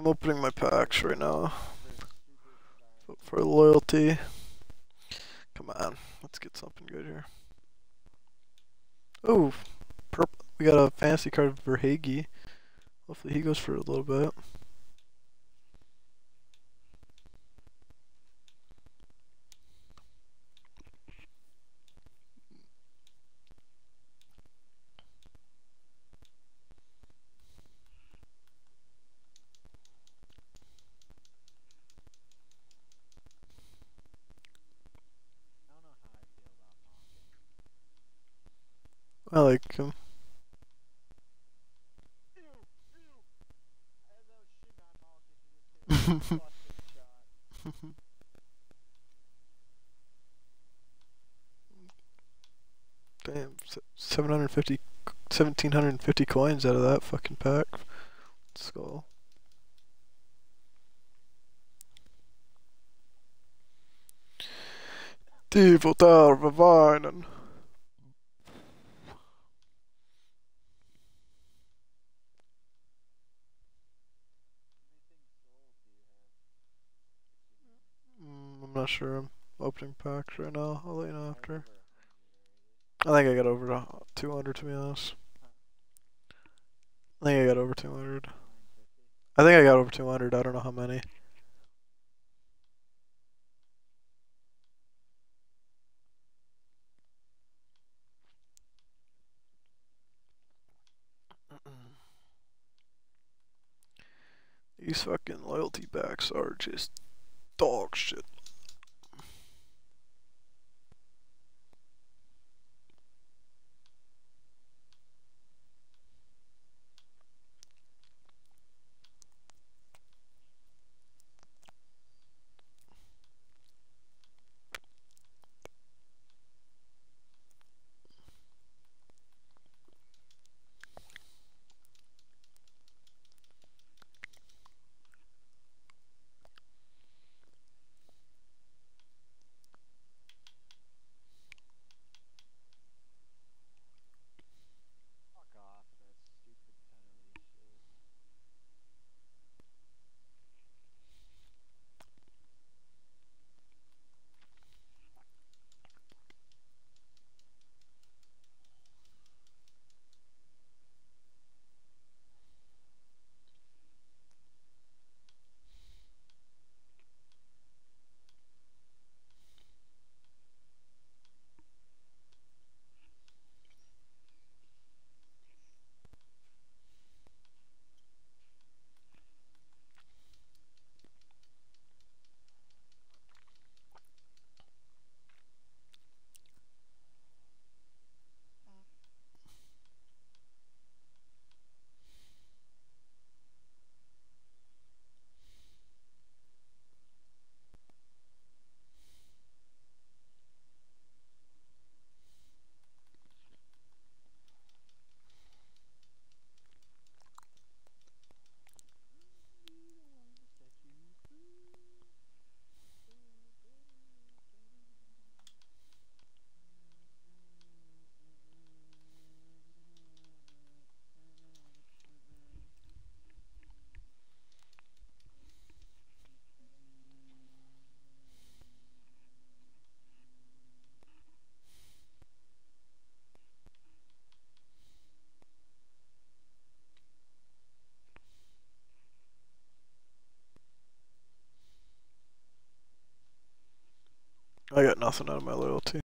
I'm opening my packs right now. Vote for loyalty. Come on, let's get something good here. Oh, purple. We got a fantasy card for Hagee. Hopefully he goes for a little bit. I like him. Damn, 750, 1,750 coins out of that fucking pack. Skull. Devil Vinen. I'm not sure. I'm opening packs right now. I'll let you know after. I think I got over to 200 to be honest. I think I got over 200. I think I got over 200. I don't know how many. These fucking loyalty backs are just dog shit. I got nothing out of my loyalty.